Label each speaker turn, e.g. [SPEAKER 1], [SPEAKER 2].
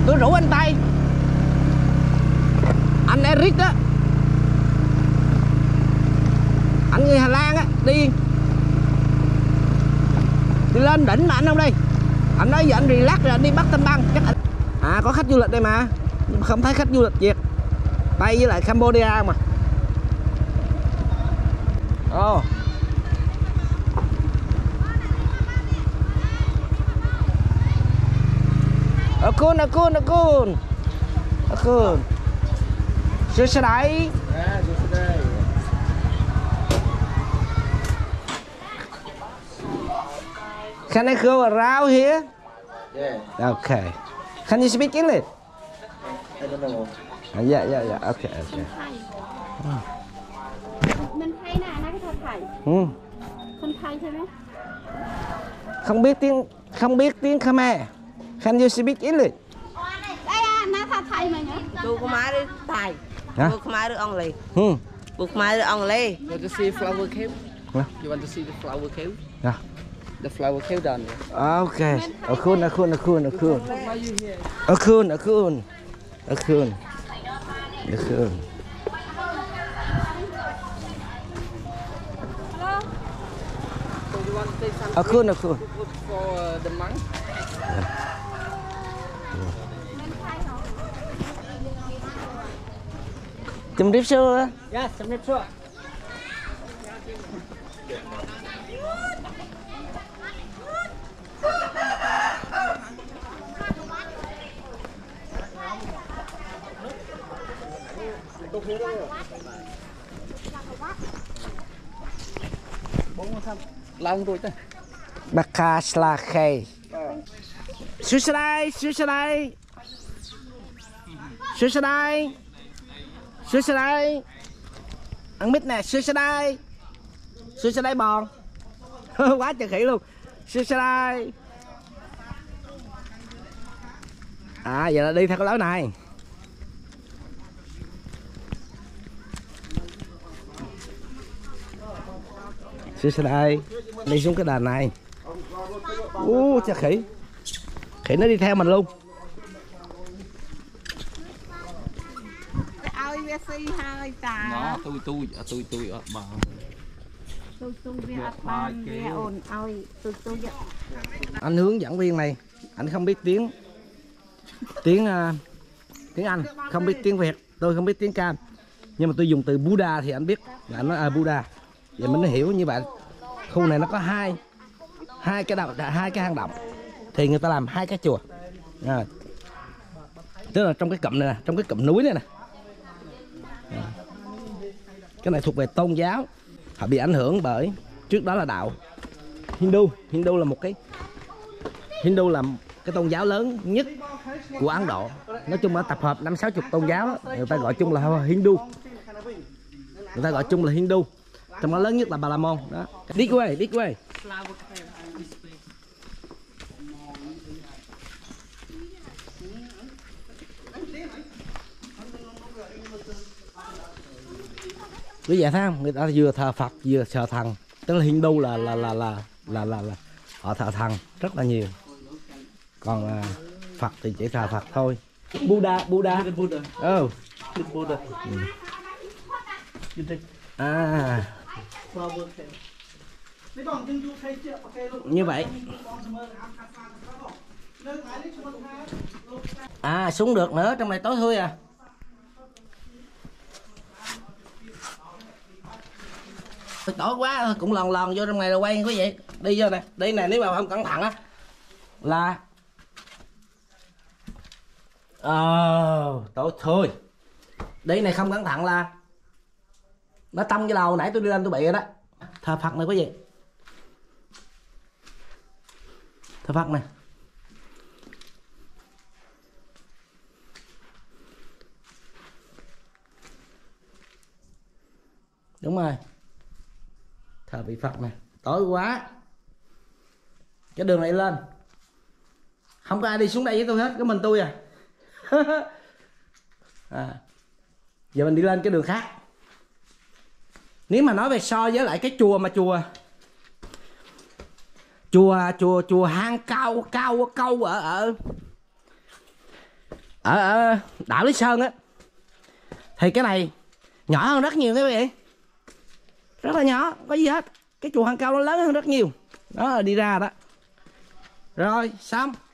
[SPEAKER 1] Tôi rủ anh Tây, anh Eric đó, anh người Hà Lan á, đi lên đỉnh mà anh không đi. Anh nói giờ anh relax rồi anh đi bắt Thanh Băng chắc anh... À có khách du lịch đây mà, nhưng mà không thấy khách du lịch Việt, Tây với lại Cambodia mà. Ồ. Akun. Chưa xe đáy. Can I go around here?
[SPEAKER 2] Yeah.
[SPEAKER 1] Okay. Can you speak English?
[SPEAKER 2] I don't know.
[SPEAKER 1] Yeah. Okay.
[SPEAKER 3] Mình Thái nè, nói cái thật Thái.คนไทยใช่ไหม
[SPEAKER 1] Không biết tiếng Khmer. Can you speak English?
[SPEAKER 3] Đây à, nói thật Thái mà nhá.
[SPEAKER 4] Tôi có má đứa Tài.
[SPEAKER 1] Hả?
[SPEAKER 4] Tôi có má đứa ông lì.
[SPEAKER 1] Hmm.
[SPEAKER 4] Tôi có má đứa ông lì.
[SPEAKER 2] You want to see flower cave?
[SPEAKER 1] Yeah.
[SPEAKER 2] You want to see the flower cave?
[SPEAKER 1] Yeah.
[SPEAKER 2] The flower cave down there.
[SPEAKER 1] Okay. Akun.
[SPEAKER 2] Why are you here?
[SPEAKER 1] Akun.
[SPEAKER 2] So you want to take some
[SPEAKER 1] Akun.
[SPEAKER 2] food for the monk?
[SPEAKER 1] Chấm rip sure.
[SPEAKER 2] Yeah, some ritual. Lang rồi ta.
[SPEAKER 1] Baka Slake. Sushi đây. Ăn mít nè, sushi đây bòn. Quá trời khỉ luôn. Sushi đây. À giờ là đi theo cái lối này. Sushi đây. Đi xuống cái đền này. Trời khỉ. Khỉ nó đi theo mình luôn.
[SPEAKER 2] Nó tôi mà.
[SPEAKER 1] Anh hướng dẫn viên này, anh không biết tiếng Anh, không biết tiếng Việt, tôi không biết tiếng Cam, nhưng mà tôi dùng từ Buddha thì anh biết, anh nói Buddha, vậy mình mới hiểu như vậy. Khu này nó có hai cái hang động, thì người ta làm hai cái chùa, tức là trong cái cụm này nè, trong cái cụm núi này nè. Cái này thuộc về tôn giáo, họ bị ảnh hưởng bởi trước đó là đạo Hindu là Hindu là cái tôn giáo lớn nhất của Ấn Độ. Nói chung là tập hợp 50-60 tôn giáo đó, người ta gọi chung là Hindu. Trong đó lớn nhất là Bà La Môn đó. Đi quê. Quý vị thấy không? Người ta vừa thờ Phật vừa thờ thần. Tức là Hindu là họ thờ thần rất là nhiều. Còn Phật thì chỉ thờ Phật thôi. Buddha. Oh.
[SPEAKER 2] Buddha.
[SPEAKER 1] À. Như vậy. À xuống được nữa, trong này tối thui à. Tối quá cũng lòn vô trong này rồi quay quý vị. Đi vô nè, đi nè, nếu mà không cẩn thận á là tối thôi. Đi này không cẩn thận là nó tông cái đầu nãy tôi đi lên tôi bị rồi đó. Thờ Phật này quý vị. Thờ Phật nè. Đúng rồi. Thờ vị Phật nè. Tối quá. Cái đường này lên không có ai đi xuống đây với tôi hết, có mình tôi à. Giờ mình đi lên cái đường khác. Nếu mà nói về so với lại cái chùa chùa hang cao ở ở đảo Lý Sơn á thì cái này nhỏ hơn rất nhiều quý vị, rất là nhỏ, không có gì hết. Cái chùa Hang Câu nó lớn hơn rất nhiều. Đó là đi ra đó. Rồi xong.